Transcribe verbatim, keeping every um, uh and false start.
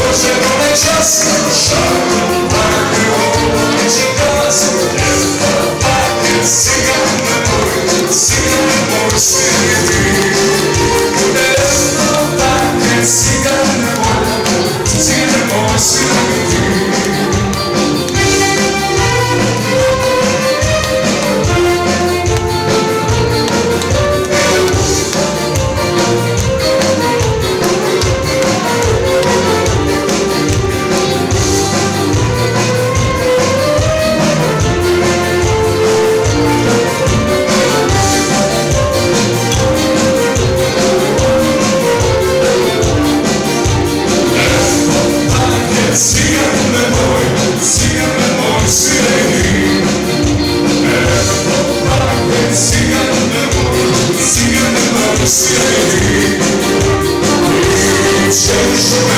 dođe onaj čas, šakom pake obući gazu, evo pake cigane moj, cigane moj si ti. Evo pake cigane moj, cigane moj si ti. Change the